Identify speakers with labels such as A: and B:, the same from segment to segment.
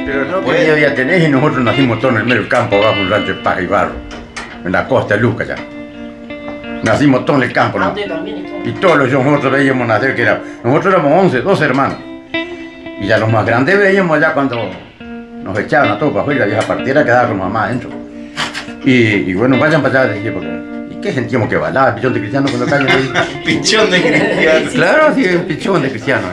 A: Pero no, que ya tenés y nosotros nacimos todos en el medio del campo, abajo un rancho de paja y barro, en la costa de Luca ya. Nacimos todos en el campo, ¿no? Y todos los nosotros veíamos nacer, que era, nosotros éramos 12 hermanos. Y ya los más grandes veíamos ya cuando nos echaban a todos para afuera, la vieja partida quedaba con mamá adentro. Y bueno, vayan para allá, decía, porque, ¿y qué sentíamos que balaba? ¿Pichón de cristiano cuando cae?
B: Pichón de cristiano.
A: Claro, sí, un pichón de cristiano.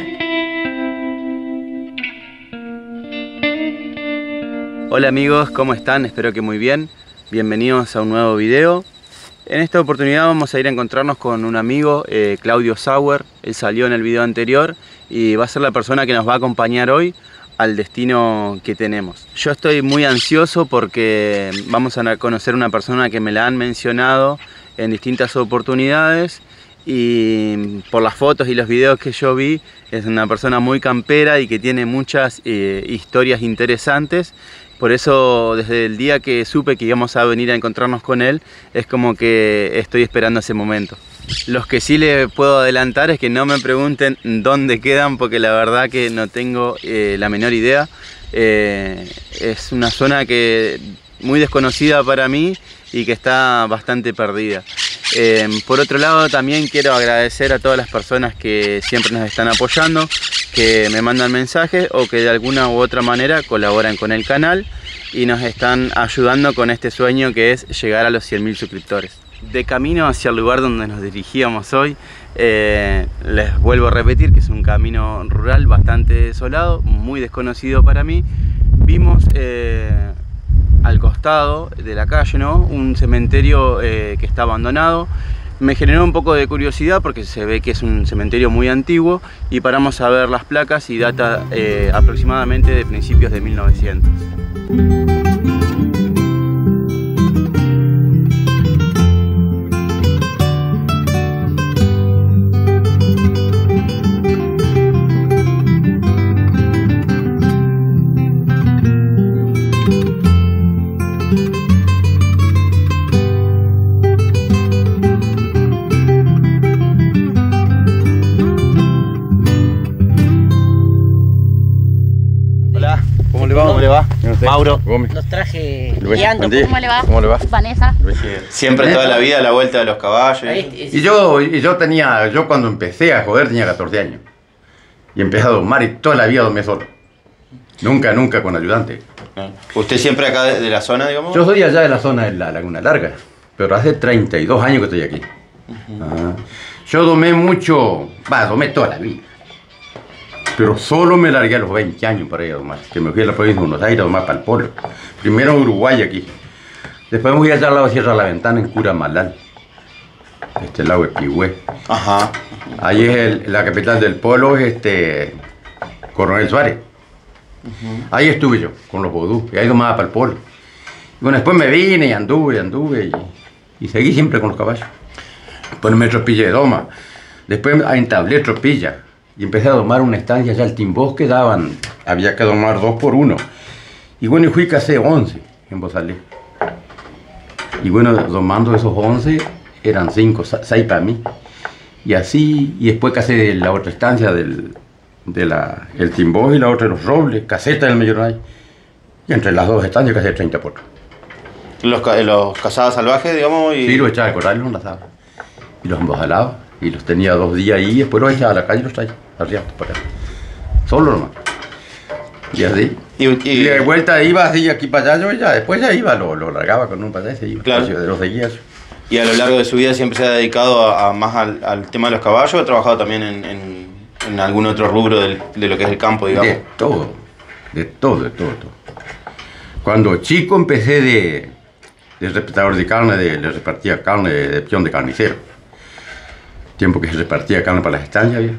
C: Hola amigos, ¿cómo están? Espero que muy bien. Bienvenidos a un nuevo video. En esta oportunidad vamos a ir a encontrarnos con un amigo, Claudio Sauer. Él salió en el video anterior y va a ser la persona que nos va a acompañar hoy al destino que tenemos. Yo estoy muy ansioso porque vamos a conocer una persona que me la han mencionado en distintas oportunidades y por las fotos y los videos que yo vi es una persona muy campera y que tiene muchas historias interesantes. Por eso desde el día que supe que íbamos a venir a encontrarnos con él es como que estoy esperando ese momento. Los que sí le puedo adelantar es que no me pregunten dónde quedan porque la verdad que no tengo la menor idea. Es una zona que muy desconocida para mí y que está bastante perdida. Por otro lado también quiero agradecer a todas las personas que siempre nos están apoyando, que me mandan mensajes o que de alguna u otra manera colaboran con el canal y nos están ayudando con este sueño que es llegar a los 100.000 suscriptores. De camino hacia el lugar donde nos dirigíamos hoy, les vuelvo a repetir que es un camino rural bastante desolado, muy desconocido para mí. Vimos al costado de la calle, ¿no?, un cementerio que está abandonado. Me generó un poco de curiosidad porque se ve que es un cementerio muy antiguo y paramos a ver las placas y data aproximadamente de principios de 1900.
B: ¿Cómo le va? Mauro.
D: Los traje guiando. ¿Cómo le va?
A: ¿Cómo le va?
D: Vanessa.
B: Siempre toda la vida a la vuelta de los caballos.
A: Y yo cuando empecé a joder tenía 14 años. Y empecé a domar y toda la vida domé solo. Nunca con ayudante.
B: ¿Usted siempre acá de la zona, digamos?
A: Yo soy allá de la zona de la Laguna Larga, pero hace 32 años que estoy aquí. Yo domé mucho, domé toda la vida. Pero solo me largué a los 20 años para ir a domar, que me fui a la provincia de Buenos Aires a domar para el pueblo. Primero en Uruguay aquí. Después me fui allá al lado de Sierra de la Ventana en Curamalal. Este lago de Pigüé.
B: Ajá.
A: Ahí es la capital del pueblo, es Coronel Suárez. Ahí estuve yo, con los vodú, y ahí domaba para el pueblo. Y bueno, después me vine y anduve y seguí siempre con los caballos. Después me tropilla de doma. Después entablé tropilla. Y empecé a domar una estancia allá al Timbosque, había que domar 2 por 1. Y bueno, y fui casé 11 en Bozalé. Y bueno, domando esos 11, eran 6 para mí. Y así, y después casé la otra estancia el Timbosque y la otra de los Robles, caseta del Millonay. Y entre las dos estancias casé 30 por 1.
B: ¿Los cazadas salvajes, digamos?
A: Sí, los echaba al corral y los enlazaba. Y los embosalaba. Y los tenía 2 días ahí y después los echaba a la calle y los traía arriba para acá. Solo nomás. Y así. Y de vuelta iba así aquí para allá, después ya iba, lo largaba con un pasaje y se iba.
B: Claro.
A: De los seguía.
B: ¿Y a lo largo de su vida siempre se ha dedicado más al tema de los caballos o ha trabajado también en algún otro rubro de lo que es el campo, digamos?
A: De todo. Cuando chico empecé de repartidor de carne, le repartía carne de peón de carnicero. Tiempo que se repartía carne para las estancias, ¿bien?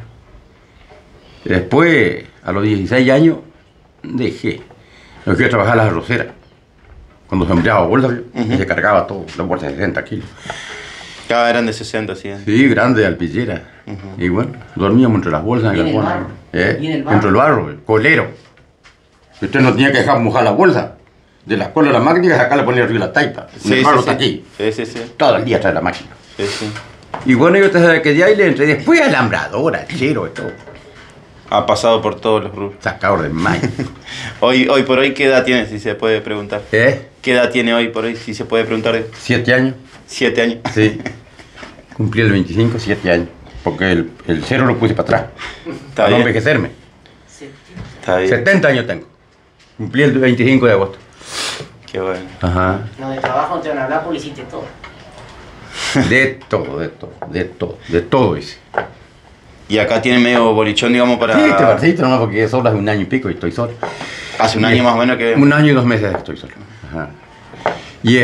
A: Después, a los 16 años, dejé. Me fui a trabajar a las arroceras. Cuando se empleaba bolsas, y se cargaba todo, las bolsas de 60 kilos.
B: Cada eran de 60, sí.
A: Sí, grande, alpillera. Y bueno, dormíamos entre las bolsas en el barro. Entre el barro, el colero. Usted no tenía que dejar mojar la bolsa. De la cola de la máquina y sacarla, poner arriba la taipa. El barro está aquí.
B: Sí.
A: Todo el día trae la máquina.
B: Sí.
A: Y bueno, yo te sabía que de ahí le entré. Después alambradora, chero y todo.
B: Ha pasado por todos los rubros.
A: Sacado de maíz.
B: Hoy por hoy, ¿qué edad tiene, si se puede preguntar?
A: ¿Eh?
B: ¿Qué edad tiene hoy por hoy, si se puede preguntar?
A: 7 años.
B: 7 años.
A: Sí. Cumplí el 25, 7 años. Porque el 0 lo puse para atrás.
B: Está
A: Para no
B: bien.
A: envejecerme.
B: Está bien.
A: 70 años tengo. Cumplí el 25 de agosto.
B: Qué bueno.
A: Ajá.
D: No, de trabajo no te van a hablar porque hiciste todo.
A: De todo, de todo, de todo, de todo hice.
B: Y acá tiene medio bolichón, digamos, para...
A: Sí, este barcito nomás porque solo hace un año y pico y estoy solo.
B: Hace un año más o menos que...
A: 1 año y 2 meses estoy solo. Ajá. Y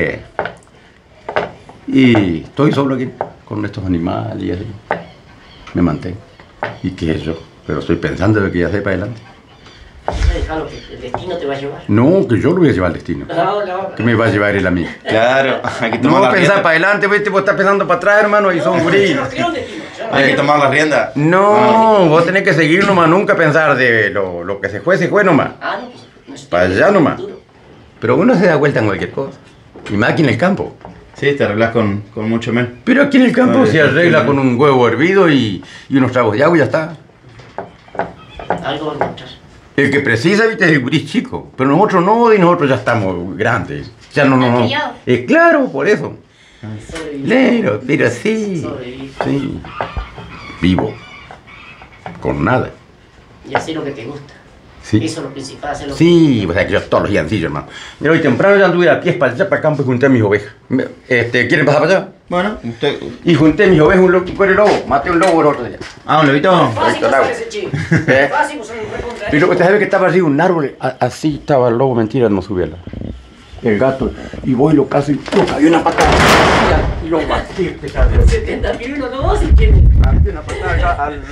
A: y estoy solo aquí con estos animales y así. Me mantengo. ¿Y qué es yo? Pero estoy pensando de que ya sé para adelante.
D: Déjalo, que el destino te va a llevar.
A: No, que yo lo voy a llevar al destino.
D: No.
A: Que me va a llevar él a mí.
B: Claro, hay que tomar
A: No
B: la
A: pensar
B: rienda.
A: para adelante, ¿viste? Vos estás pensando para atrás, hermano, y son gurí.
B: Hay que tomar la rienda.
A: No, vos tenés que seguir nomás, nunca pensar de lo que se fue nomás.
D: Ah, no, pues no se te
A: Para
D: ve
A: allá
D: el
A: nomás.
D: futuro.
A: Pero uno se da vuelta en cualquier cosa. Y más aquí en el campo.
B: Sí, te arreglás con mucho menos.
A: Pero aquí en el campo
B: No,
A: se arregla con un huevo hervido y unos tragos de agua y ya está.
D: Algo va a encontrar.
A: El que precisa, viste, es el gurí chico. Pero nosotros no, y nosotros ya estamos grandes. Ya no.
D: ¿Criado?
A: Claro, por eso.
D: Sobrevivir.
A: Pero sí.
D: Sobrevivir.
A: Sí. Vivo. Con nada.
D: Y hacer lo que te gusta.
A: Sí.
D: Eso es lo principal, hacer lo
A: Sí, o sea que yo todos los días ansillo, hermano. Mira, hoy temprano ya anduve a pies para allá, para el campo y junté a mis ovejas. ¿Quieren pasar para allá?
B: Bueno, usted...
A: Y junté a mis ovejas un lobo. Maté un lobo el otro día.
B: Ah, un lobito.
D: Fácil
A: Ahí está el agua.
D: pasar ese chico.
A: ¿Eh?
D: Fácil pasar un recontra.
A: Y luego, ¿usted sabe que estaba arriba un árbol? Así estaba el lobo, mentira, no subía el gato. Y voy y lo caso y lo cabía una patada. Y lo batí, usted sabe.
D: 70.000 uno no se tiene.
A: Batí una patada acá al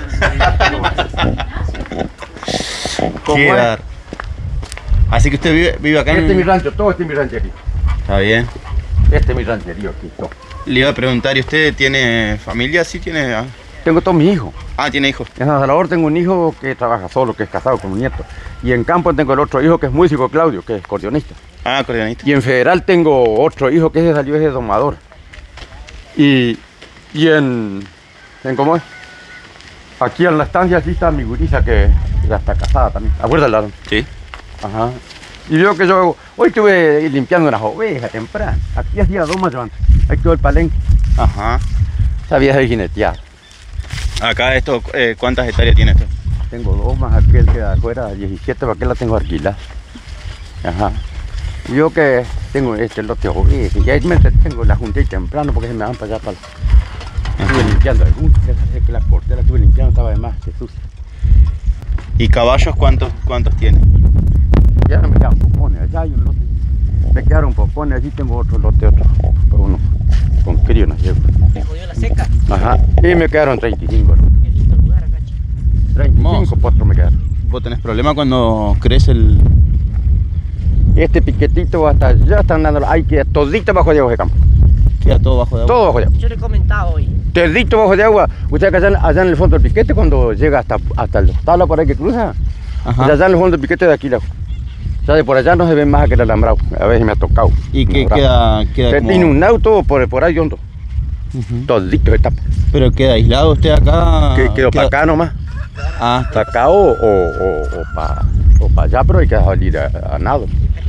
A: ¿Cómo
B: Qué
A: es?
B: dar. Así que usted vive acá
A: Este es mi
B: en...
A: rancho, todo este es mi ranchería.
B: Está bien.
A: Este es mi rancherío aquí, todo.
B: Le iba a preguntar, ¿y usted tiene familia? Sí, tiene...
A: Tengo todos mis hijos.
B: Ah, tiene hijos.
A: En San Salvador tengo un hijo que trabaja solo, que es casado con un nieto. Y en campo tengo el otro hijo que es músico, Claudio, que es acordeonista.
B: Ah, acordeonista.
A: Y en Federal tengo otro hijo que salió ese domador. Y en ¿cómo es? Aquí en la estancia aquí está mi gurisa que ya está casada también. ¿Acuerdas?
B: Sí.
A: Ajá. Y veo que yo hoy estuve limpiando unas ovejas temprano. Aquí hacía 2 más antes. Ahí quedó el palenque.
B: Ajá.
A: Sabía de jinetear.
B: Acá esto, ¿cuántas hectáreas tiene esto?
A: Tengo 2 más aquel que da afuera, 17, para que la tengo alquilada. Ajá. Y yo que tengo este lote de ovejas, y ahí me entretengo, la junté temprano porque se me van para allá para estuve limpiando algunas, que la corté, la estuve limpiando, estaba de más, que sucia.
B: ¿Y caballos cuántos tiene?
A: Ya no me quedan popones, allá hay un lote. Me quedaron popones, allí tengo otro lote, uno con crío, no llevo.
D: Te jodió la seca.
A: Ajá. Y me quedaron 35, ¿no?
D: Qué lindo lugar acá, chico.
A: 35 potros me quedaron.
B: ¿Vos tenés problema cuando crece el...?
A: Este piquetito hasta allá están dando, hay que todito bajo de agua de campo.
B: Queda todo bajo de agua.
A: Todo bajo de agua.
D: Yo le he comentado hoy.
A: Todito bajo de agua. Usted que allá en el fondo del piquete, cuando llega hasta el tabla por ahí que cruza,
B: Ajá.
A: allá en el fondo del piquete de aquí lejos. O sea, de por allá no se ve más que el alambrado. A veces me ha tocado.
B: ¿Y qué
A: Alambrado.
B: queda como...?
A: Tiene un auto por ahí hondo.
B: Ujú.
A: Todito se tapa.
B: ¿Pero queda aislado usted acá?
A: Que quedó para acá nomás.
B: Ah,
A: Para acá o para allá, pero hay que salir a nado.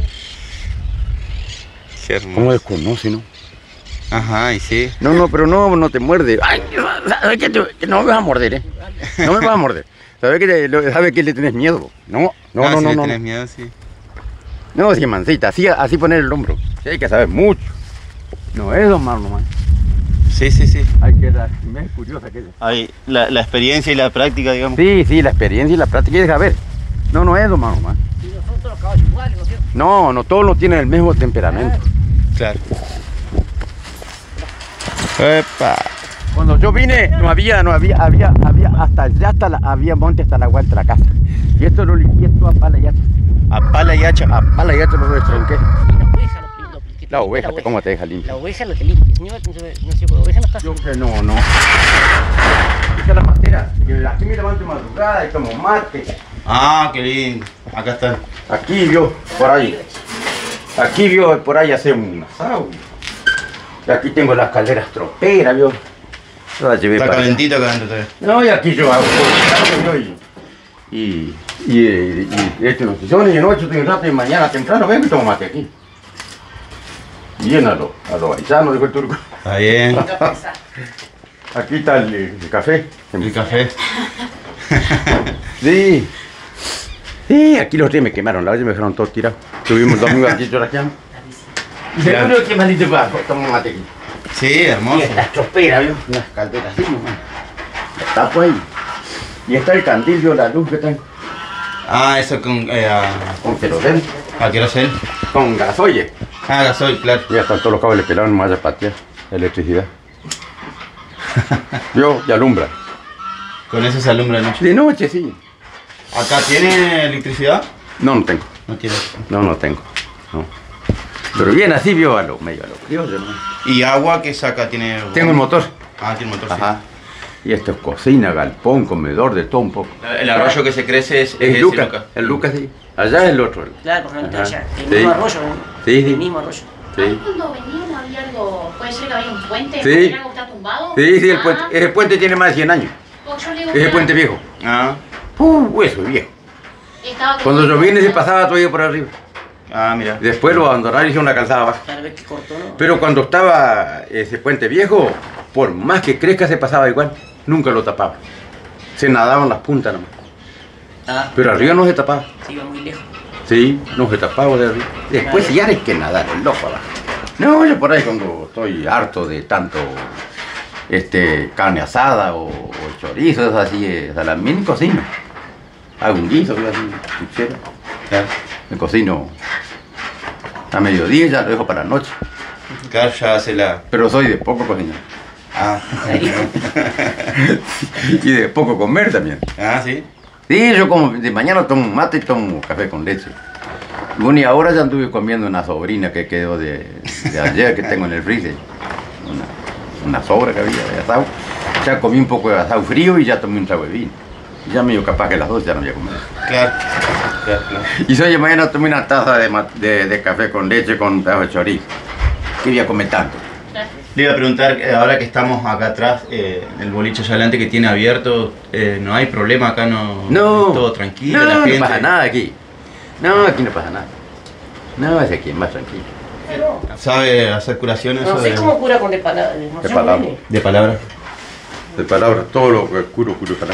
B: qué hermoso.
A: ¿Cómo desconoce, no?
B: Ajá, y sí.
A: No, pero no te muerde. Ay, ¿sabes que no me vas a morder, eh? No me vas a morder. ¿Sabes que le tenés miedo? No,
B: Si le
A: no.
B: tenés miedo, sí.
A: No, sí, mancita, así poner el hombro. Sí, hay que saber mucho. No es domar nomás.
B: Sí.
A: Hay que dar, me es curiosa aquella.
B: Hay la experiencia y la práctica, digamos.
A: Sí, la experiencia y la práctica hay que saber. No es domar nomás.
D: Y nosotros los caballos iguales, ¿no es cierto?
A: No, todos no tienen el mismo temperamento.
B: Claro. Epa.
A: Cuando yo vine, no había hasta allá, había monte hasta la vuelta de la casa. Y esto lo limpié todo a pala y hacha.
B: A pala y hacha.
A: A pala y hacha lo destronqué.
D: Y la oveja, lo que te
A: La
D: limpia,
A: oveja, ¿cómo te deja limpio?
D: La oveja es lo que limpia. Señor, no sé, la oveja no está.
A: Yo que no. Esta es la matera. Que aquí me levanto madrugada y tomo mate.
B: Ah, qué lindo. Acá están.
A: Aquí vio, por ahí. Aquí vio, por ahí hace un asado. Y aquí tengo las calderas troperas, vio. Yo las llevé
B: Está
A: para allá.
B: calentito acá adentro todavía.
A: No, y aquí yo hago todo. y los tizones y de noche estoy un rato y mañana temprano vengo y tomo mate aquí. Bien a los paisanos, dijo el turco.
B: Está bien.
A: Aquí está el café.
B: El café.
A: Sí. Sí, aquí los días me quemaron, la vez me dejaron todos tirados. Tuvimos el domingo aquí chorraqueando. Y seguro que malito para tomar mate aquí.
B: Sí,
A: Y
B: hermoso.
A: estas choperas, ¿vio? Unas calderas así, nomás. Tapo ahí. Y está el candil, ¿vio? La luz que tengo.
B: Ah, eso con
A: Con queroseno.
B: ¿a qué hora es él?
A: Con gasoil.
B: Ah, gasoil, claro.
A: Ya están todos los cables pelados, no más patear. Electricidad. ¿Vio? Y alumbra.
B: Con eso se alumbra de noche.
A: De noche, sí.
B: ¿Acá tiene electricidad?
A: No, no tengo.
B: No tiene.
A: No tengo. No. Pero bien así, vio a lo medio a lo criollo, ¿no?
B: ¿Y agua que saca? ¿Tiene?
A: Tengo el motor.
B: Ah, tiene motor,
A: Ajá. Y esto es cocina, galpón, comedor, de todo un poco.
B: sí. El arroyo que se crece es
A: Es
B: ese,
A: Lucas.
B: Lucas.
A: El Lucas, sí. Allá es el otro.
D: Claro, por ejemplo,
A: Ajá.
D: allá. El
A: Sí.
D: mismo arroyo, ¿no?
A: Sí, sí.
D: El mismo arroyo.
A: Sí.
E: Ahí cuando venían había algo, puede ser que había un puente,
A: Sí.
E: porque algo está tumbado.
A: Sí, el puente. Ese puente tiene más de 100 años.
E: Porque yo le digo
A: Ese
E: que
A: puente viejo.
B: Ah,
A: Eso es viejo.
E: estaba como-
A: Cuando yo vine se pasaba todavía por arriba.
B: mira.
A: Después lo abandonaron y hicieron una calzada abajo.
D: Cada vez que cortó, ¿no?
A: Pero cuando estaba ese puente viejo, por más que crezca se pasaba igual. Nunca lo tapaba. Se nadaban las puntas nomás.
D: Ah,
A: Pero arriba no se tapaba.
D: se iba muy lejos.
A: Sí, no se tapaba de arriba. Después ya hay que nadar el loco abajo. No, yo por ahí cuando estoy harto de tanto carne asada o chorizos así, salamín, cocino. Hago un guiso, así, puchero.
B: Claro.
A: Me cocino a mediodía y ya lo dejo para la noche.
B: Claro, ya hace la.
A: Pero soy de poco cocinar.
B: Ah.
A: Y de poco comer también.
B: Ah, sí.
A: Sí, yo como de mañana tomo mate y tomo café con leche. Bueno, y ahora ya anduve comiendo una sobrina que quedó de ayer que tengo en el freezer. Una sobra que había de asado. Ya comí un poco de asado frío y ya tomé un trago de vino. Y ya me dio capaz que a las 2 ya no voy a comer.
B: Claro. Claro, claro.
A: Y si oye, mañana tomé una taza de café con leche con un pedazo de chorizo. ¿Qué voy a comer tanto?
B: Le iba a preguntar, ahora que estamos acá atrás, el boliche allá adelante que tiene abierto, no hay problema acá, no.
A: No.
B: Todo tranquilo,
A: No,
B: la gente.
A: no pasa nada aquí. No, aquí no pasa nada. No, es aquí, más tranquilo.
B: ¿Sabe hacer curaciones
D: No
B: o
D: sé
B: de,
D: cómo cura con de palabras. No
A: De
D: sé
A: palabra.
D: muy bien.
B: de palabras?
A: De palabras, todo lo que curo de palabras.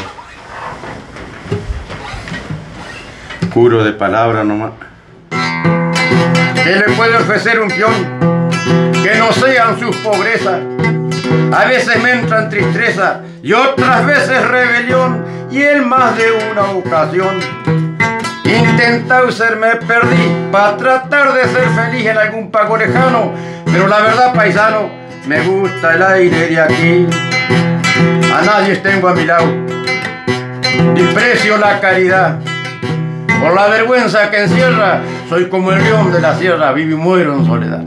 A: Curo de palabras nomás. ¿Qué le puede ofrecer un peón que no sean sus pobrezas? A veces me entran tristeza y otras veces rebelión, y en más de una ocasión intentado ser me perdí para tratar de ser feliz en algún pago lejano, pero la verdad, paisano, me gusta el aire de aquí. A nadie tengo a mi lado, desprecio la caridad. Por la vergüenza que encierra, soy como el león de la sierra, vivo y muero en soledad.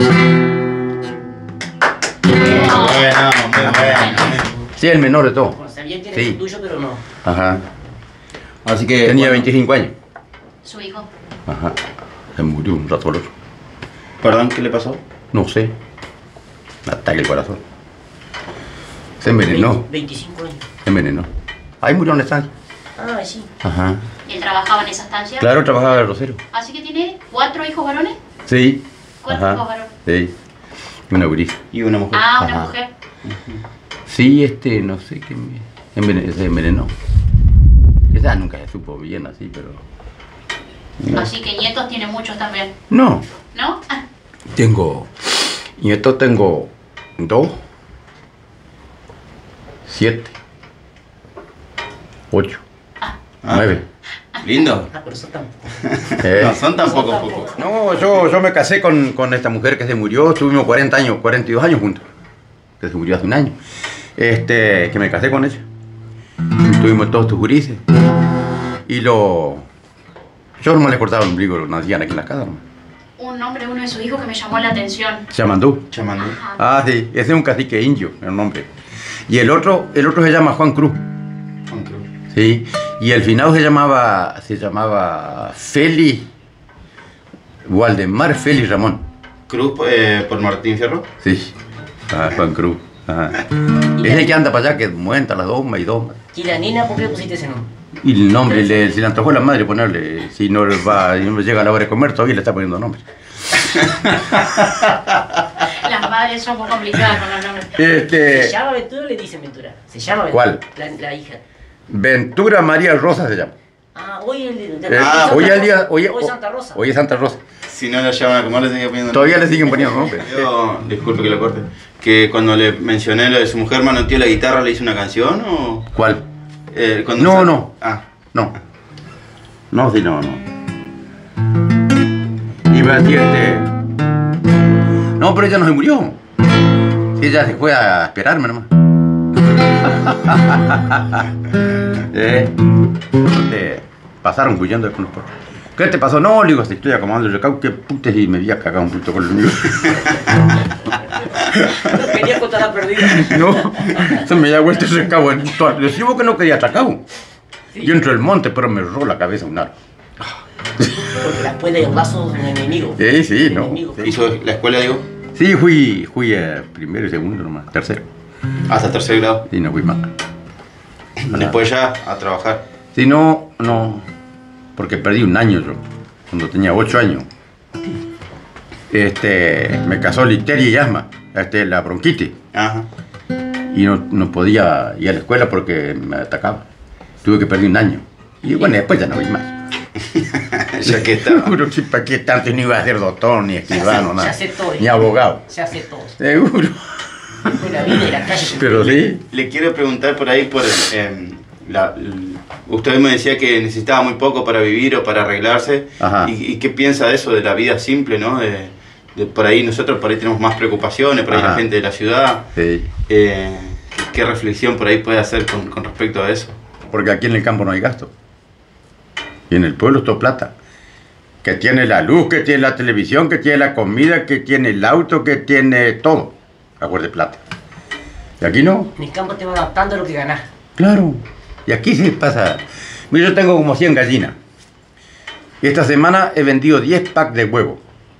B: Bueno, muy bueno.
A: Sí, el menor de todo.
D: Bueno, sabía que era
A: Sí.
D: el tuyo, pero no.
A: Ajá.
B: Así que.
A: Tenía
B: bueno,
A: 25 años.
E: Su hijo.
A: Ajá. Se murió un rato al otro.
B: Perdón, ¿qué le pasó?
A: No sé. Un ataque al corazón. Se envenenó.
D: 25 años.
A: Se envenenó. Ahí murió en la estancia.
D: Ah, sí.
A: Ajá.
E: Él trabajaba en esa estancia.
A: Claro, trabajaba de rosero.
E: Así que tiene 4 hijos varones.
A: Sí.
E: 4 hijos varones.
A: Sí. Una gurisa.
B: Y una mujer.
E: Ah, una
A: Ajá.
E: mujer.
A: Sí, no sé qué se envenenó. Esa nunca se supo bien así, pero...
E: Así que nietos tiene muchos también.
A: No,
E: ¿No? Ah,
A: tengo... Nietos tengo 2, 7, 8,
B: Ah.
A: 9.
B: Lindo.
D: Ah, pero eso tampoco.
B: No, son tampoco pocos.
A: No, yo me casé con esta mujer que se murió, estuvimos 40 años, 42 años juntos. Que se murió hace un año. Que me casé con ella. Tuvimos todos tus gurises. Y yo no le cortaba el ombligo, lo nacían aquí en la casa, ¿no?
E: un nombre de uno de sus hijos que me llamó la atención.
A: Chamandú.
B: Chamandú.
E: Ajá.
A: Ah, sí, ese es un cacique indio, el nombre. Y el otro se llama Juan Cruz.
B: Juan Cruz.
A: Sí, y el finado se llamaba Félix Waldemar Félix Ramón.
B: Cruz por Martín Fierro.
A: Sí, Juan Cruz. Ajá. Es el que anda para allá, que muenta las domas y domas.
D: ¿Y la nena por qué le pusiste ese nombre?
A: Y el nombre, se le antojó a la madre ponerle, si no llega la hora de comer, todavía le está poniendo nombre.
E: Las madres son muy complicadas con los nombres.
D: ¿Se llama Ventura o le dicen Ventura? ¿Se llama Ventura?
A: ¿Cuál?
D: La hija.
A: Ventura María Rosa se llama.
D: Ah, hoy
A: Hoy al día,
D: hoy Santa Rosa.
A: Hoy es Santa Rosa.
B: Si no lo llaman a comer, le siguen poniendo
A: Todavía le siguen poniendo nombre.
B: Yo, disculpe que lo corte, que cuando le mencioné lo de su mujer manoteó la guitarra, ¿le hice una canción o...?
A: ¿Cuál?
B: Cuando
A: No,
B: sa-
A: no.
B: Ah,
A: No. No, sí, no. Iba a decirte. No, pero ella no se murió. Ella se fue a esperarme nomás. Pasaron huyendo de con los perros. ¿Qué te pasó? No, le digo, si estoy acomodando el recaudo, qué putes, y me había cagado un puto con el mío.
D: No quería contar la perdida.
A: No, se me había vuelto ese recaudo. Le digo que no quería atracado. Yo entro al monte, pero me robó la cabeza un árbol.
D: Porque las puede un lazo de un enemigo.
A: Sí, sí, no.
D: Enemigo.
B: ¿hizo la escuela, digo?
A: Sí, fui primero y segundo nomás, tercero.
B: Hasta tercer grado.
A: Sí, no fui más.
B: Después ya a trabajar.
A: Sí, no, porque perdí un año yo, cuando tenía 8 años. Me casó listeria y asma, la bronquitis,
B: Ajá.
A: y no podía ir a la escuela porque me atacaba. Tuve que perder un año. Y bueno, después ya no vi más.
B: Ya que estaba.
A: Seguro que para qué tanto, ni iba a ser doctor, ni escribano,
D: Se
A: nada.
D: hace todo.
A: Ni abogado.
D: Se hace todo.
A: Seguro.
D: Después la vida y la calle.
A: Pero sí.
B: Le quiero preguntar por ahí por usted me decía que necesitaba muy poco para vivir o para arreglarse.
A: Ajá.
B: ¿Y qué piensa de eso, de la vida simple, no? De por ahí nosotros por ahí tenemos más preocupaciones, por ahí la
A: Ajá.
B: gente de la ciudad.
A: Sí.
B: ¿Qué reflexión por ahí puede hacer con respecto a eso?
A: Porque aquí en el campo no hay gasto. Y en el pueblo es todo plata. Que tiene la luz, que tiene la televisión, que tiene la comida, que tiene el auto, que tiene todo. Acuerde plata. Y aquí no.
D: En el campo te va adaptando a lo que ganás.
A: Claro. Y aquí sí pasa. Mira, yo tengo como 100 gallinas. Y esta semana he vendido 10 packs de huevo.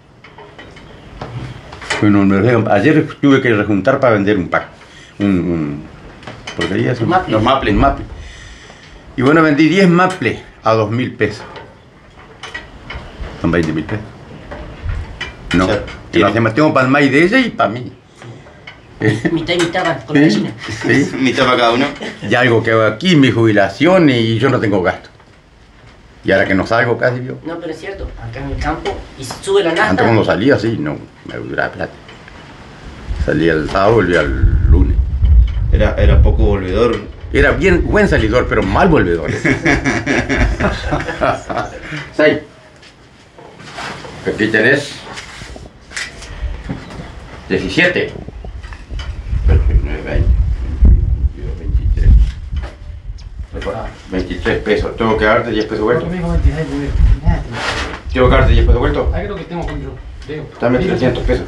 A: Bueno, ayer tuve que rejuntar para vender un pack. Porque ahí es un
D: Maple.
B: Los maples.
A: un maple. Y bueno, vendí 10 maples a 2.000 pesos. Son 20.000 pesos. No.
B: O sea,
A: Y lo hacemos, tengo para el maíz de ella y para mí.
D: Mitad y mitad con la
A: Sí,
D: gallina.
A: sí.
B: Mitad para cada uno.
A: Y algo que hago aquí, mi jubilación, y yo no tengo gasto. Y ahora que no salgo casi yo.
D: No, pero es cierto. Acá en el campo y se sube la
A: Antes
D: nafta.
A: cuando salía así, no, me duraba plata. Salía el sábado, volvía el lunes.
B: Era poco volvedor.
A: Era buen salidor, pero mal volvedor. 6. Aquí tenés 17. 19, 20, 22, 23. 23 pesos. ¿Tengo que darte 10 pesos vueltos? ¿Tengo que darte 10 pesos vueltos?
F: Creo que tengo control.
A: Dame 300 pesos.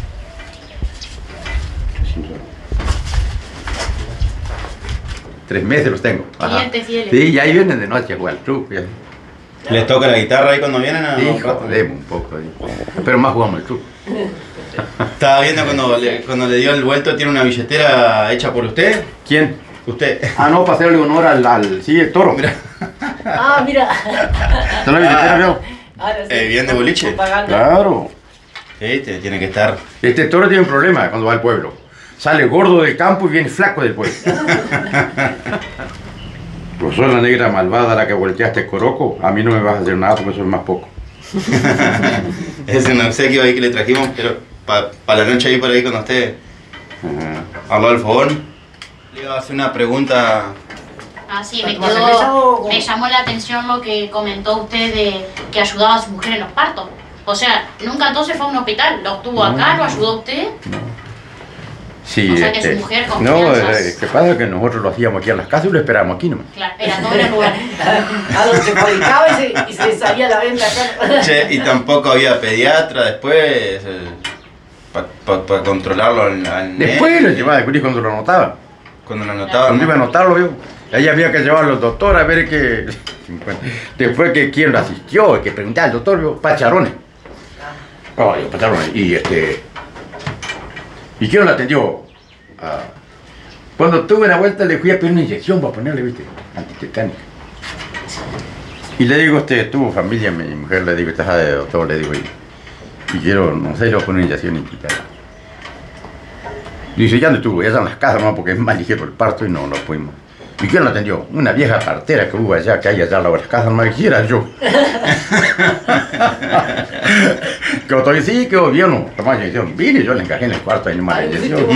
A: 3 meses los tengo. Ajá.
E: Clientes fieles.
A: Sí, y ahí vienen de noche a jugar al truco. Ya.
B: ¿Les toca la guitarra ahí cuando vienen? a-
A: Sí, jodemos un poco. ahí. Pero más jugamos el truco.
B: Estaba viendo cuando le dio el vuelto, tiene una billetera hecha por usted.
A: ¿Quién?
B: Usted.
A: Ah, no, para hacerle honor sí, el toro.
B: Mira.
D: Ah, mira.
A: ¿Está la billetera, veo?
D: Ahora sí.
B: Bien de boliche.
D: Propaganda.
A: Claro.
B: Tiene que estar.
A: Este toro tiene un problema cuando va al pueblo. Sale gordo del campo y viene flaco del pueblo. Vos sos la negra malvada la que volteaste coroco. A mí no me vas a hacer nada porque soy más poco.
B: Es un obsequio ahí que le trajimos, pero para la noche ahí por ahí cuando esté
A: Ajá.
B: al lado del fogón. Le iba a hacer una pregunta.
E: Ah, sí,
D: ¿Tomás cerveza o-
E: me llamó la atención lo que comentó usted de que ayudaba a su mujer en los partos. O sea, nunca entonces fue a un hospital, lo obtuvo acá, lo ayudó a usted.
A: Sí,
E: O sea, que su mujer
A: no,
E: confianzas.
A: ¿qué pasa? Que nosotros lo hacíamos aquí en las casas y lo esperábamos aquí nomás.
E: Claro, era todo en el lugar.
D: A donde se fabricaba y se salía a la venta acá.
B: Che, y tampoco había pediatra después para controlarlo al nene.
A: Después lo llevaba de curis cuando lo anotaba.
B: Cuando lo anotaban.
A: Cuando iba a anotarlo, vio. Ahí había que llevarlo al doctor a ver que. Después que quién lo asistió, que preguntaba al doctor, vio, Pacharones. Pacharones. ¿Y quién lo atendió? Cuando tuve la vuelta le fui a pedir una inyección para ponerle, viste, antitetánica. Y le digo, tuvo familia, mi mujer, le digo, estás de doctor, le digo, y quiero, no sé, le voy a poner una inyección antitetánica. Dice, ya no estuvo, ya están las casas, no, porque es más ligero el parto y no lo pudimos. ¿Y quién lo atendió? Una vieja partera que hubo allá, que hay allá al lado de las casas, no me quiera yo. Que otro sí, que bien, no, tomá inyección. Vine, yo le encajé en el cuarto ahí nomás la inyección.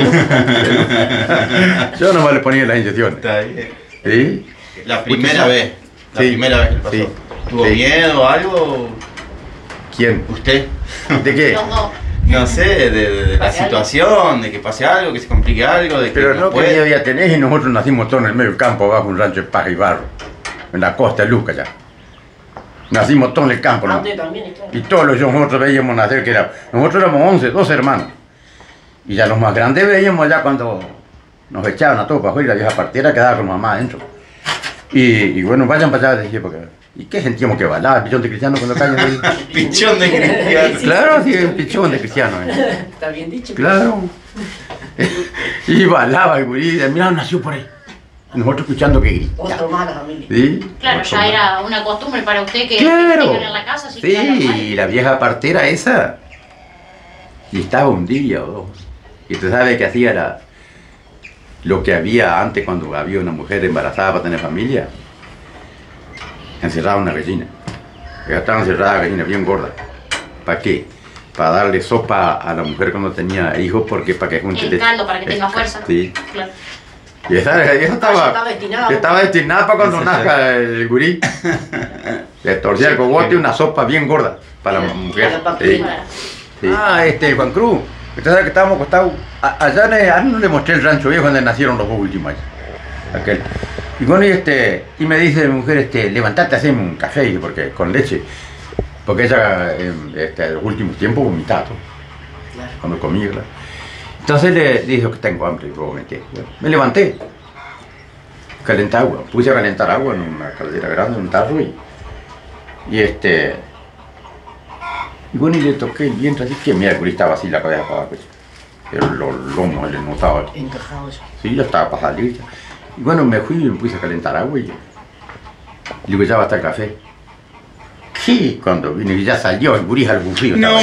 A: Yo nomás le ponía las inyecciones.
B: Está bien.
A: ¿Sí?
B: La primera vez. La
A: Sí.
B: primera vez que le pasó.
A: Sí.
B: ¿Tuvo
A: Sí.
B: miedo o algo?
A: ¿Quién?
B: ¿Usted?
A: ¿De qué?
E: Los dos.
B: No sé, de la situación, de que pase algo, que se complique algo, de que
A: Pero no, que
B: puede.
A: ya tenés, y nosotros nacimos todos en el medio del campo, abajo un rancho de paja y barro, en la costa de Luca ya. Nacimos todos en el campo, ¿no?
D: Usted también, claro.
A: Y todos los nosotros veíamos nacer, que era, nosotros éramos 11, 12 hermanos. Y ya los más grandes veíamos ya cuando nos echaban a todos para afuera, y la vieja partera quedaba con mamá adentro. Y bueno, vayan para allá, decía, porque... ¿Y qué sentíamos que balaba el pichón de cristiano cuando caen ahí?
B: Pichón de cristiano.
A: Claro, sí, un pichón de cristiano.
D: Está bien dicho.
A: Claro. Y balaba el gurí, mira, nació por ahí. Nosotros escuchando que grita.
D: Otro más a la familia.
A: ¿Sí?
E: Claro,
A: Otro
E: ya
A: más.
E: era una costumbre para usted que
A: Claro.
E: tengan en la casa, así que era
A: Sí,
E: normal.
A: y la vieja partera esa. Y estaba un día o dos. Y tú sabes que hacía lo que había antes cuando había una mujer embarazada para tener familia. Encerraba una gallina. Ya estaba encerrada la gallina bien gorda. ¿Para qué? Para darle sopa a la mujer cuando tenía hijos, porque para que junte
E: El caldo, para que tenga fuerza.
A: Sí.
E: Claro.
A: Y esa
D: Estaba destinada.
A: estaba destinada para cuando nazca el gurí. Le torcía el cogote y una sopa bien gorda para la mujer. Sí. Sí. Juan Cruz, usted sabe que estábamos acostados. Allá no le mostré el rancho viejo donde nacieron los dos últimos años. Aquel. Y bueno, y me dice mi mujer, levantate, haceme un café, porque con leche. Porque ella, en los últimos tiempos, vomitaba todo,
D: Claro.
A: cuando comía. Claro. Entonces le dije que tengo hambre y luego me levanté. Calenté agua, puse a calentar agua en una caldera grande, en un tarro y bueno, y le toqué el vientre así que mira, el gurí estaba así la cabeza para abajo. Pero los lomos le notaba.
D: Encajado eso.
A: Sí, ya estaba para salir. Ya. Y bueno, me fui y me puse a calentar agua y digo, ya va a estar el café. ¿Qué? Cuando vine y ya salió el gurí al frío.
B: No.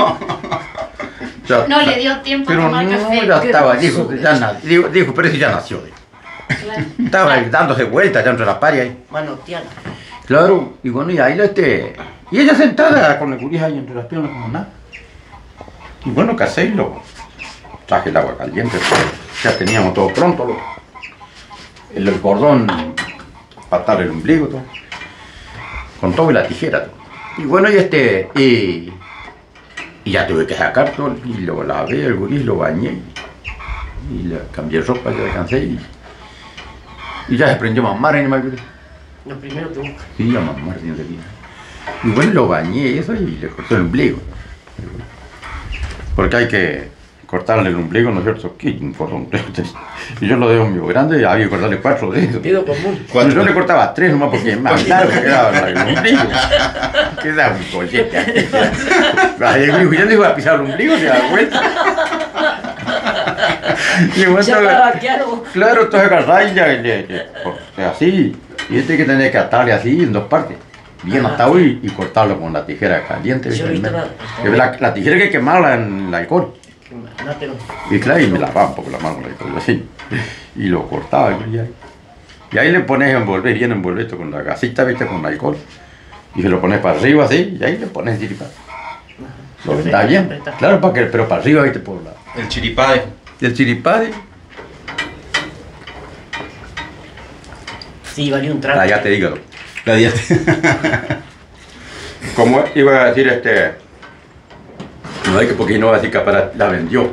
E: No le dio tiempo a
A: Pero
E: tomar
A: no,
E: café.
A: ya estaba,
D: ¿Qué
A: dijo,
D: pasó?
A: dijo, pero ese ya nació.
E: Claro.
A: Estaba dándose vueltas ya entre las pares ahí.
D: Manoteana.
A: Claro, y bueno, y ahí y ella sentada con el gurí ahí entre las piernas como nada. Y bueno, casé y traje el agua caliente, ya teníamos todo pronto, el cordón para atar el ombligo, todo, con todo y la tijera. Todo. Y bueno, y ya tuve que sacar todo, y lo lavé, el gurí, lo bañé, y le cambié ropa, ya descansé, y ya se prendió a mamar en el gurí.
D: Lo primero que busca.
A: Sí, a mamar tiene vida. Y bueno, lo bañé eso y le corté el ombligo. Porque hay que cortarle el ombligo, ¿no es cierto? ¿Qué cordón? Y yo lo dejo medio grande y había que cortarle 4 de esos.
D: Pido común.
A: Yo le cortaba 3 nomás porque es más largo que quedaba el ombligo. Queda un collete aquí. Yo le iba a pisar el ombligo, se da vuelta. Y bueno,
D: Ya estaba claro.
A: claro, entonces agarrás y ya, así. Y hay que tener que atarle así en 2 partes. Bien atado y cortarlo con la tijera caliente.
D: Yo he visto
A: La tijera hay que quemarla en el alcohol.
D: No, pero
A: Y claro, y me la un poco la mano con el alcohol así. Y lo cortaba. Y ahí le pones a envolver, bien envuelto con la gasita, viste, con el alcohol. Y se lo pones para arriba así, y ahí le pones el chiripá. Lo está bien. Claro, pero para arriba, viste, por la...
B: El chiripade.
A: Y el chiripá,
D: sí, valió un trago.
A: ya te digo.
B: La dieta.
A: Como iba a decir no hay que porque no va a decir que la vendió,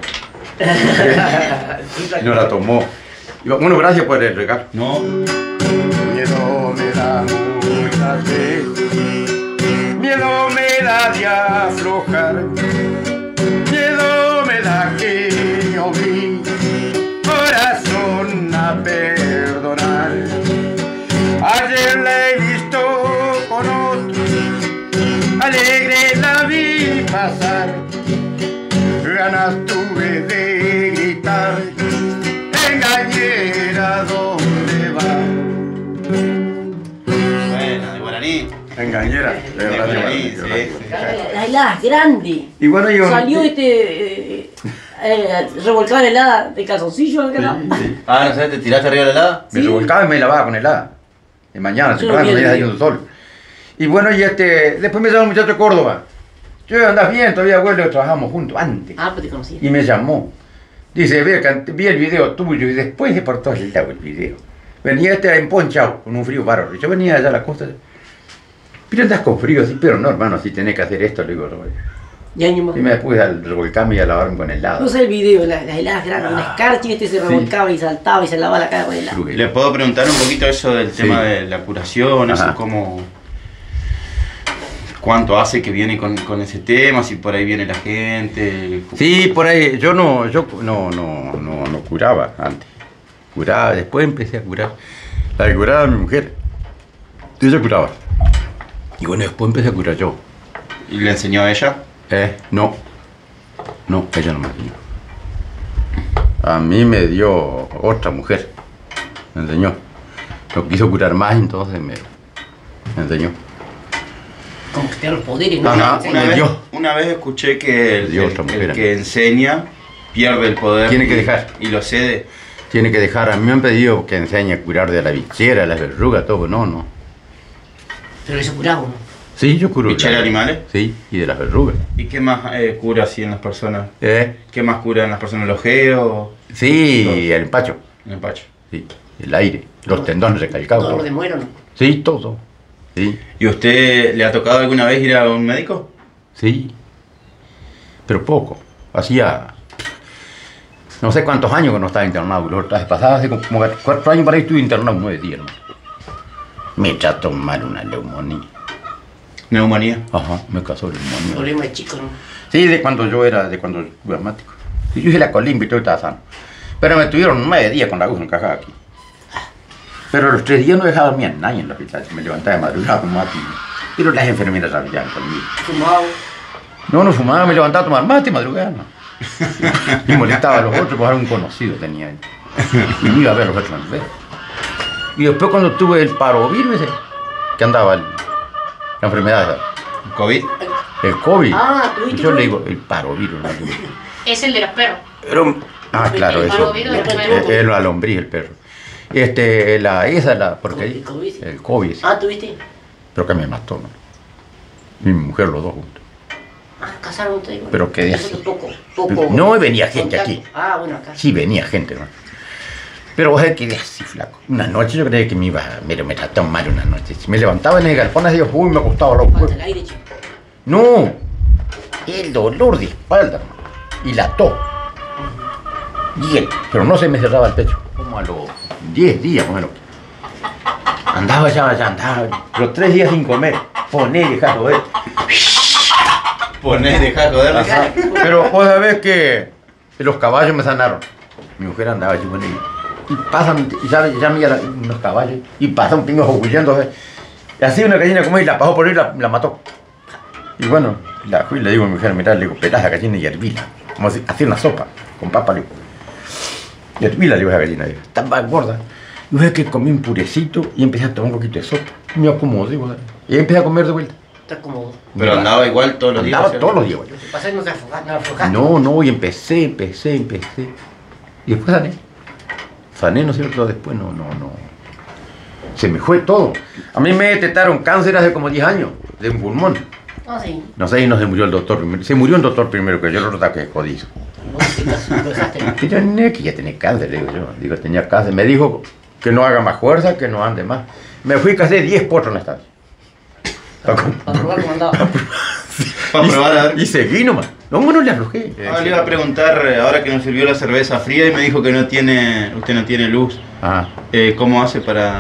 A: no la tomó. Bueno, gracias por el regalo.
B: No.
A: Miedo me da muchas veces, miedo me da de aflojar, miedo me da que no vi corazón a perdonar. Ayer la he visto con otro, alegre la vi pasar, ganas tuve de gritar,
B: maní.
A: En cañera.
B: De maní, sí, sí.
D: La helada es grande.
A: Y bueno, yo...
D: Salió revolcada helada de calzoncillo.
A: Sí, sí.
B: Ah, no sé, ¿te tiraste arriba de la helada?
A: Me
D: Sí.
A: revolcaba y me lavaba con helada. De mañana,
D: Sí,
A: temprano,
D: bien,
A: me
D: bien.
A: iba sol. Y bueno, y después me llamó un muchacho de Córdoba. Yo, ¿andás bien? Todavía abuelo, trabajamos juntos antes.
D: Ah, pues te conocí.
A: Y me llamó. Dice, vi el video tuyo y después de por todos lados el video. Venía emponchado, con un frío bárbaro. Yo venía allá a la costa. Pero andas con frío, sí, pero no, hermano, si tenés que hacer esto, le digo.
D: Y año más.
A: Y me puse al revolcarme y a lavarme con helado.
D: No sé el video, las heladas grandes, una escarcha y se revolcaba y saltaba y se lavaba la cara con helado.
B: ¿Le puedo preguntar un poquito eso del
A: Sí.
B: tema de la curación? Eso,
A: Ajá.
B: cómo... ¿Cuánto hace que viene con ese tema? Si por ahí viene la gente.
A: Sí, por ahí, yo no curaba antes. Curaba, después empecé a curar. La que curaba mi mujer. Ella curaba. Y bueno, después empecé a curar yo.
B: ¿Y le enseñó a ella?
A: No, ella no me enseñó. A mí me dio otra mujer. Me enseñó. No quiso curar más, entonces me enseñó.
D: Como que te dan los poderes, ¿no?
A: Ajá,
D: Sí.
A: me dio.
B: Una vez escuché que
A: Me dio otra mujer.
B: el que enseña pierde el poder.
A: Tiene que dejar.
B: Y lo cede.
A: Tiene que dejar. A mí me han pedido que enseñe a curar de la bichera, las verrugas, todo. No.
D: Pero eso curaba, ¿no?
A: Sí, yo curo.
B: ¿Bichera de animales?
A: Sí, y de las verrugas.
B: ¿Y qué más cura así en las personas?
A: ¿Eh?
B: ¿Qué más cura en las personas? ¿El ojeo?
A: Sí, el empacho.
B: El empacho.
A: Sí, el aire, los tendones recalcados.
D: Todo lo
A: todo.
D: de muero, ¿no?
A: Sí, todo. Sí,
B: ¿Y usted le ha tocado alguna vez ir a un médico?
A: sí. Pero poco. Hacía no sé cuántos años que no estaba internado. Los otras pasadas, hace como 4 años para ahí estuve internado 9 días. ¿No? Me trató mal una neumonía.
B: Neumonía.
A: Ajá, me casó la neumonía.
D: Problema de chico, ¿no?
A: Sí, de cuando yo fui asmático. Sí, yo hice la colimba y todo estaba sano. Pero me tuvieron 9 días con la aguja encajada aquí. Pero los 3 días no dejaba dormir a nadie en el hospital. Me levantaba de madrugada como mate. Pero las enfermeras sabían conmigo.
D: Fumaba.
A: No fumaba, me levantaba a tomar mate y madrugada. No. Y molestaba a los otros, porque era un conocido tenía él. Y me iba a ver a los otros enfermos. Y después cuando tuve el parovirus ese, que andaba la enfermedad esa,
B: ¿COVID?
A: el COVID.
D: Ah, ¿tuviste
A: Yo
D: COVID?
A: le digo el parovirus. ¿No?
E: Es el de los perros.
A: Claro,
E: El
A: eso.
E: parovirus del perro.
A: Es la lombriz, el perro. Porque
D: ¿El COVID?
A: el COVID,
D: Ah, ¿tuviste?
A: pero que me mató, ¿no? Mi mujer, los dos juntos.
D: Ah, casaron ustedes. Bueno.
A: Pero quedé
D: Nosotros
A: así.
D: Poco.
A: No venía gente
D: contacto.
A: aquí.
D: Ah, bueno, acá.
A: Sí, venía gente, ¿no? Pero vos sabés que quedé así, flaco. Una noche yo creía que me trató mal una noche. Si me levantaba en el galpón así, uy, me acostaba loco.
D: Falta el aire, chico.
A: No, el dolor de espalda, hermano. Y la tos. Pero no se me cerraba el pecho. Como a los 10 días, bueno. Andaba ya, andaba. Pero 3 días sin comer. Poné y dejá joder.
B: Ponés, dejá joder.
A: Ajá. Pero vos sabés que los caballos me sanaron. Mi mujer andaba allí, bueno, y pasan, y ya mira unos caballos, y pasa un pingo huyendo. Y así una gallina como y la pasó por ahí y la mató. Y bueno, la fui y le digo a mi mujer, mirá, le digo, pelás la gallina y hervila. Como si hacía una sopa con papa, le digo. Y hervila, le digo a la gallina, digo, estaba gorda. Y ves que comí un purecito y empecé a tomar un poquito de sopa. Me acomodé, ¿verdad? Y empecé a comer de vuelta.
D: Está cómodo.
B: Pero andaba igual todos los días.
A: Andaba
B: ¿sí?
A: todos los días, güey.
D: Lo que pasa es que no te aflojaste.
A: No, y empecé. Y después sané, ¿no es cierto? Después no. Se me fue todo. A mí me detectaron cáncer hace como 10 años, de un pulmón.
D: Ah, sí.
A: No sé, y no se murió el doctor primero. Se murió un doctor primero, que yo lo otro que jodido.
D: Lo dejaste.
A: Pero no es que ya tenía cáncer, digo yo. Digo, tenía cáncer. Me dijo que no haga más fuerza, que no ande más. Me fui y casé 10 potros en la estancia.
D: Para probar cómo andaba.
B: Para probar a ver.
A: Y seguí nomás. No le aflojé.
B: Le iba a preguntar, ahora que nos sirvió la cerveza fría y me dijo que usted no tiene luz.
A: Ajá.
B: ¿Cómo hace para...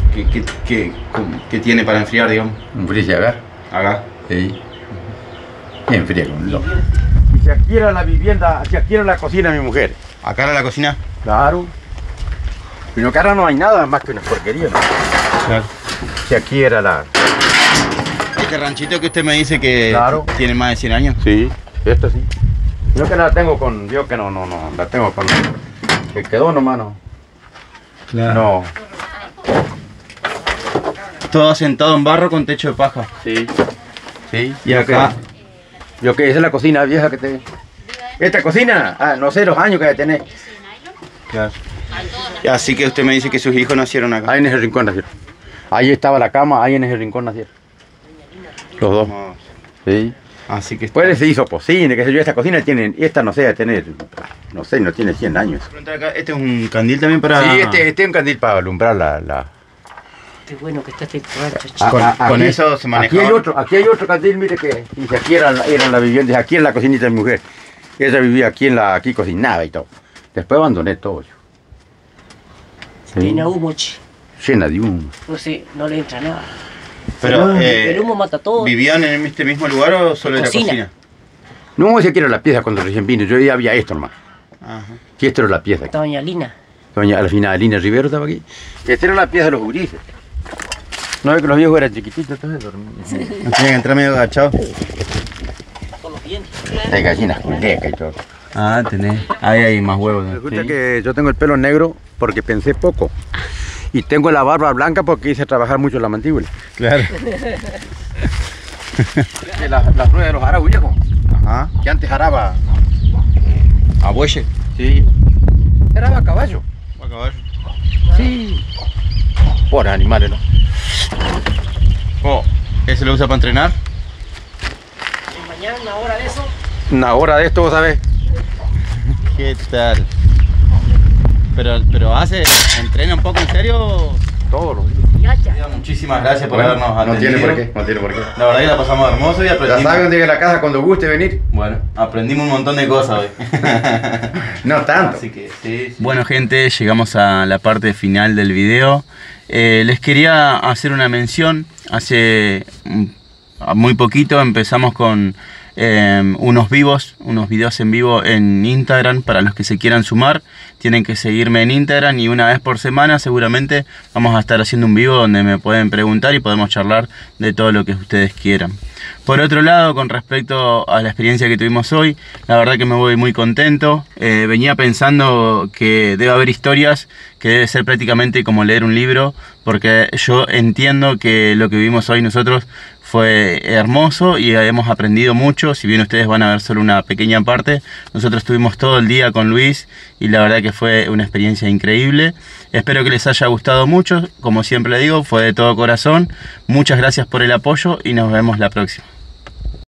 B: ¿Qué tiene para enfriar, digamos?
A: Un frío acá.
B: Acá.
A: Sí. Bien fría con loco. Y si aquí era la vivienda, si aquí era la cocina de mi mujer.
B: ¿Acá era la cocina?
A: Claro. Pero que ahora no hay nada más que una porquería, ¿no?
B: Claro.
A: Si aquí era la...
B: Este ranchito que usted me dice que
A: Claro.
B: tiene más de 100 años.
A: Sí, esto sí. Yo que la tengo con... Yo que no, la tengo con... Que quedó nomás, no.
B: Claro.
A: No.
C: todo asentado en barro con techo de paja.
A: Sí. Sí.
C: Y acá...
A: Yo que esa es la cocina vieja que te... Esta cocina, no sé los años que debe tener.
C: Claro. Así que usted me dice que sus hijos nacieron acá.
A: Ahí en ese rincón nacieron. Ahí estaba la cama, ahí en ese rincón nacieron. Los dos. Sí.
C: Así que...
A: Después se hizo cocina, qué sé yo, esta cocina tiene, esta no sé, debe tener, no sé, no tiene 100 años.
C: Este es un candil también para...
A: Sí, este es un candil para alumbrar la...
D: Qué bueno que está este rancho,
C: Con eso se maneja.
A: Aquí hay otro candil, mire que dice, aquí eran las viviendas, aquí en la cocinita de mi mujer. Ella vivía aquí cocinaba y todo. Después abandoné todo yo. Sí.
D: Llena humo,
A: Llena de humo.
D: no sé, no le entra nada.
C: Pero,
D: el humo mata todo.
C: ¿vivían en este mismo lugar o solo en la
D: Cocina.
C: cocina?
A: No, esa que era la pieza cuando recién vine, yo ya había esto nomás.
C: Ajá.
A: Y esto era la pieza.
D: Está doña Lina.
A: Doña Alfina Lina Rivero estaba aquí. Esta era la pieza de los gurises. No es que los viejos eran chiquititos, entonces dormían.
C: ¿No tienen que entrar medio agachados?
D: Con los dientes.
A: Hay gallinas culecas y todo.
C: Ah, tenés. Ahí hay más huevos. ¿no?
A: Resulta que yo tengo el pelo negro porque pensé poco. Y tengo la barba blanca porque hice trabajar mucho la mandíbula.
C: Claro.
A: Las ruedas de los arabos viejos.
C: Ajá.
A: Que antes araba.
C: ¿A bueye?
A: Sí. Araba a caballo.
C: A caballo.
A: Sí. Por animales, ¿no?
C: Oh, ¿ese lo usa para entrenar?
D: Y mañana una hora de eso.
A: Una hora de esto, vos sabés.
C: ¿Qué tal? Pero entrena un poco en serio.
A: Todos los días.
C: Muchísimas gracias por
A: Bueno,
C: habernos
A: no
C: atendido.
A: tiene por qué, no tiene por qué.
C: La verdad que la pasamos hermoso y
A: Ya
C: aprendimos.
A: saben dónde llega la casa cuando guste venir.
C: Bueno, aprendimos un montón de cosas hoy.
A: No tanto.
C: Así que sí. Bueno, gente, llegamos a la parte final del video. Les quería hacer una mención. Hace muy poquito empezamos con unos videos en vivo en Instagram. Para los que se quieran sumar, tienen que seguirme en Instagram y una vez por semana seguramente vamos a estar haciendo un vivo donde me pueden preguntar y podemos charlar de todo lo que ustedes quieran. Por otro lado, con respecto a la experiencia que tuvimos hoy, la verdad que me voy muy contento. Venía pensando que debe haber historias que debe ser prácticamente como leer un libro, porque yo entiendo que lo que vivimos hoy nosotros fue hermoso y hemos aprendido mucho. Si bien ustedes van a ver solo una pequeña parte, nosotros estuvimos todo el día con Luis y la verdad que fue una experiencia increíble. Espero que les haya gustado mucho. Como siempre le digo, fue de todo corazón. Muchas gracias por el apoyo y nos vemos la próxima.